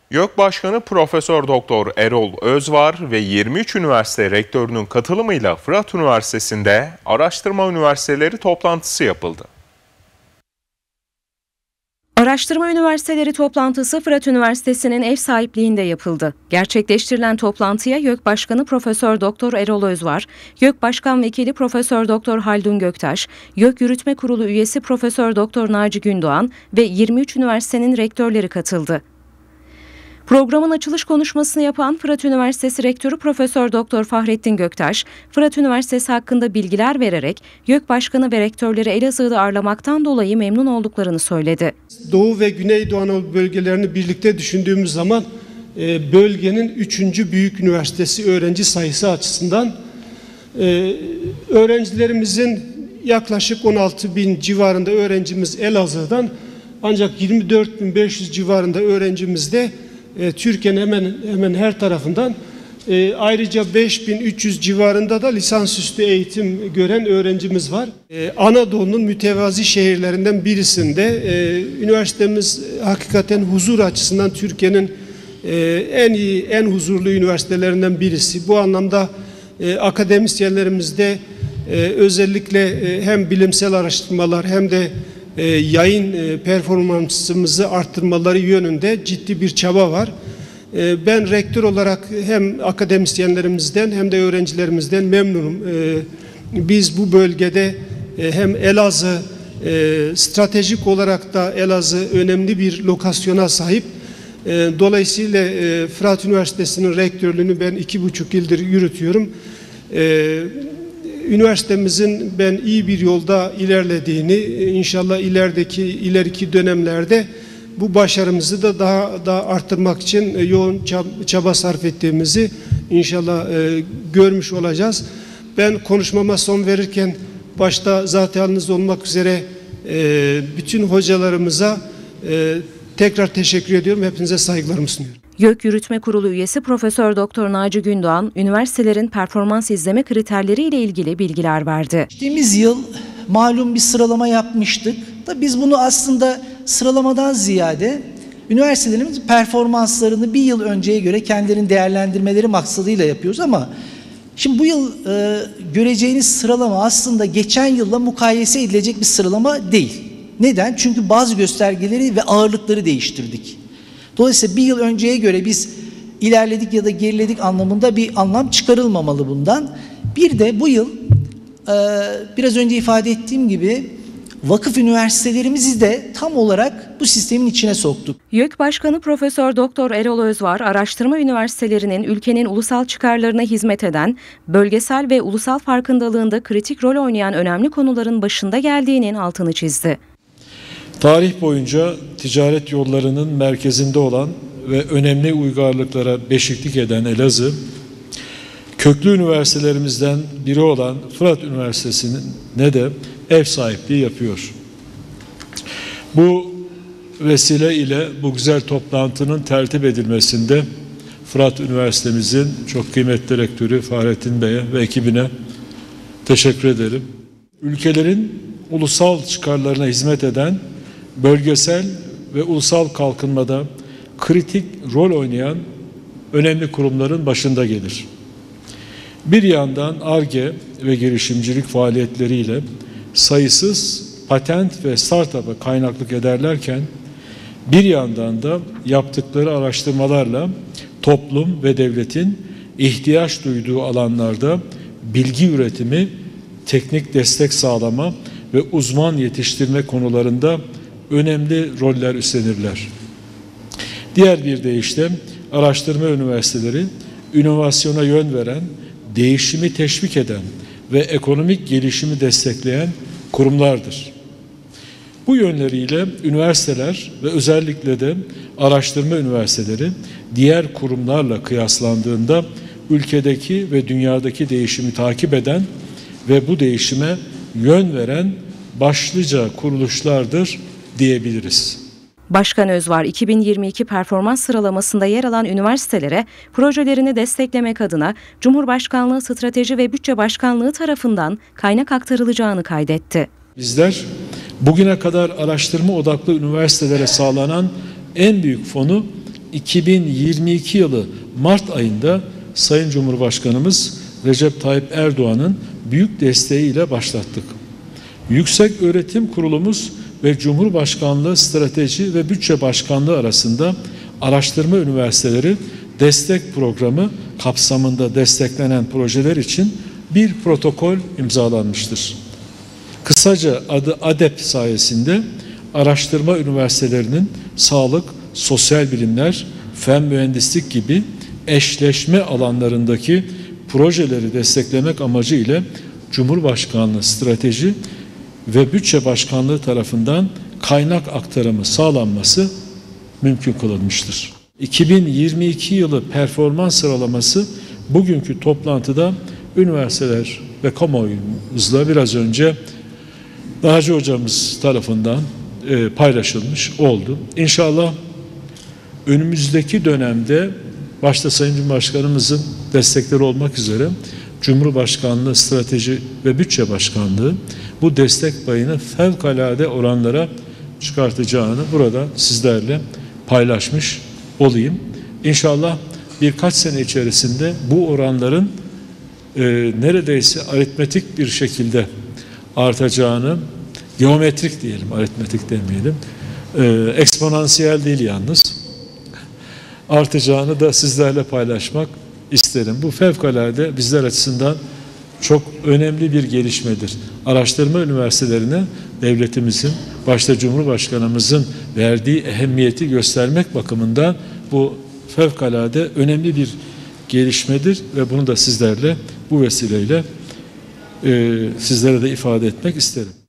YÖK Başkanı Profesör Doktor Erol Özvar ve 23 üniversite rektörünün katılımıyla Fırat Üniversitesi'nde Araştırma Üniversiteleri toplantısı yapıldı. Araştırma Üniversiteleri toplantısı Fırat Üniversitesi'nin ev sahipliğinde yapıldı. Gerçekleştirilen toplantıya YÖK Başkanı Profesör Doktor Erol Özvar, YÖK Başkan Vekili Profesör Doktor Haldun Göktaş, YÖK Yürütme Kurulu üyesi Profesör Doktor Naci Gündoğan ve 23 üniversitenin rektörleri katıldı. Programın açılış konuşmasını yapan Fırat Üniversitesi Rektörü Profesör Doktor Fahrettin Göktaş, Fırat Üniversitesi hakkında bilgiler vererek YÖK Başkanı ve rektörleri Elazığ'da ağırlamaktan dolayı memnun olduklarını söyledi. Doğu ve Güneydoğu Anadolu bölgelerini birlikte düşündüğümüz zaman bölgenin 3. büyük üniversitesi öğrenci sayısı açısından öğrencilerimizin yaklaşık 16.000 civarında öğrencimiz Elazığ'dan, ancak 24.500 civarında öğrencimiz de Türkiye'nin hemen her tarafından, ayrıca 5.300 civarında da lisansüstü eğitim gören öğrencimiz var. Anadolu'nun mütevazi şehirlerinden birisinde üniversitemiz hakikaten huzur açısından Türkiye'nin en iyi, en huzurlu üniversitelerinden birisi. Bu anlamda akademisyenlerimizde özellikle hem bilimsel araştırmalar hem de yayın performansımızı arttırmaları yönünde ciddi bir çaba var. Ben rektör olarak hem akademisyenlerimizden hem de öğrencilerimizden memnunum. Biz bu bölgede hem Elazığ stratejik olarak da Elazığ önemli bir lokasyona sahip. Dolayısıyla Fırat Üniversitesi'nin rektörlüğünü ben 2,5 yıldır yürütüyorum. Üniversitemizin ben iyi bir yolda ilerlediğini, inşallah ileriki dönemlerde bu başarımızı da daha arttırmak için yoğun çaba sarf ettiğimizi inşallah görmüş olacağız. Ben konuşmama son verirken başta zatınız olmak üzere bütün hocalarımıza tekrar teşekkür ediyorum. Hepinize saygılarımı sunuyorum. YÖK Yürütme Kurulu üyesi Profesör Doktor Naci Gündoğan, üniversitelerin performans izleme kriterleri ile ilgili bilgiler verdi. Geçtiğimiz yıl malum bir sıralama yapmıştık. Da biz bunu aslında sıralamadan ziyade üniversitelerimizin performanslarını bir yıl önceye göre kendilerinin değerlendirmeleri maksadıyla yapıyoruz, ama şimdi bu yıl göreceğiniz sıralama aslında geçen yılla mukayese edilecek bir sıralama değil. Neden? Çünkü bazı göstergeleri ve ağırlıkları değiştirdik. Dolayısıyla bir yıl önceye göre biz ilerledik ya da geriledik anlamında bir anlam çıkarılmamalı bundan. Bir de bu yıl biraz önce ifade ettiğim gibi vakıf üniversitelerimizi de tam olarak bu sistemin içine soktuk. YÖK Başkanı Profesör Doktor Erol Özvar, araştırma üniversitelerinin ülkenin ulusal çıkarlarına hizmet eden, bölgesel ve ulusal farkındalığında kritik rol oynayan önemli konuların başında geldiğinin altını çizdi. Tarih boyunca ticaret yollarının merkezinde olan ve önemli uygarlıklara beşiklik eden Elazığ, köklü üniversitelerimizden biri olan Fırat Üniversitesi'ne de ev sahipliği yapıyor. Bu vesile ile bu güzel toplantının tertip edilmesinde Fırat Üniversitemizin çok kıymetli rektörü Fahrettin Bey'e ve ekibine teşekkür ederim. Ülkelerin ulusal çıkarlarına hizmet eden, bölgesel ve ulusal kalkınmada kritik rol oynayan önemli kurumların başında gelir. Bir yandan Ar-Ge ve girişimcilik faaliyetleriyle sayısız patent ve startup'a kaynaklık ederlerken, bir yandan da yaptıkları araştırmalarla toplum ve devletin ihtiyaç duyduğu alanlarda bilgi üretimi, teknik destek sağlama ve uzman yetiştirme konularında önemli roller üstlenirler. Diğer bir deyişle araştırma üniversiteleri inovasyona yön veren, değişimi teşvik eden ve ekonomik gelişimi destekleyen kurumlardır. Bu yönleriyle üniversiteler ve özellikle de araştırma üniversiteleri diğer kurumlarla kıyaslandığında ülkedeki ve dünyadaki değişimi takip eden ve bu değişime yön veren başlıca kuruluşlardır diyebiliriz. Başkan Özvar, 2022 performans sıralamasında yer alan üniversitelere projelerini desteklemek adına Cumhurbaşkanlığı Strateji ve Bütçe Başkanlığı tarafından kaynak aktarılacağını kaydetti. Bizler bugüne kadar araştırma odaklı üniversitelere sağlanan en büyük fonu 2022 yılı Mart ayında Sayın Cumhurbaşkanımız Recep Tayyip Erdoğan'ın büyük desteğiyle başlattık. Yüksek Öğretim Kurulumuz ve Cumhurbaşkanlığı Strateji ve Bütçe Başkanlığı arasında araştırma üniversiteleri destek programı kapsamında desteklenen projeler için bir protokol imzalanmıştır. Kısaca adı ADEP sayesinde araştırma üniversitelerinin sağlık, sosyal bilimler, fen mühendislik gibi eşleşme alanlarındaki projeleri desteklemek amacı ile Cumhurbaşkanlığı Strateji ve Bütçe Başkanlığı tarafından kaynak aktarımı sağlanması mümkün kılınmıştır. 2022 yılı performans sıralaması bugünkü toplantıda üniversiteler ve kamuoyumuzla biraz önce Naci hocamız tarafından paylaşılmış oldu. İnşallah önümüzdeki dönemde başta Sayın Cumhurbaşkanımızın destekleri olmak üzere Cumhurbaşkanlığı Strateji ve Bütçe Başkanlığı bu destek payını fevkalade oranlara çıkartacağını burada sizlerle paylaşmış olayım. İnşallah birkaç sene içerisinde bu oranların neredeyse aritmetik bir şekilde artacağını, geometrik diyelim, aritmetik demeyelim, eksponansiyel değil yalnız, artacağını da sizlerle paylaşmak isterim. Bu fevkalade bizler açısından çok önemli bir gelişmedir. Araştırma üniversitelerine devletimizin, başta Cumhurbaşkanımızın verdiği ehemmiyeti göstermek bakımından bu fevkalade önemli bir gelişmedir ve bunu da sizlerle bu vesileyle sizlere de ifade etmek isterim.